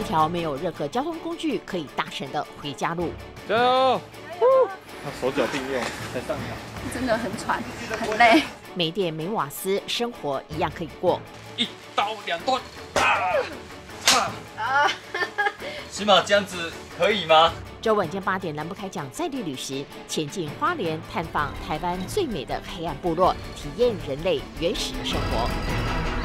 条没有任何交通工具可以搭乘的回家路。 加油！他手脚并用才上场， 真的很喘，很累。 没电没瓦斯，生活一样可以过。 一刀两断， 起码这样子可以吗？ 周晚间8点，南部开讲在地旅行，前进花莲，探访台湾最美的黑暗部落，体验人类原始的生活。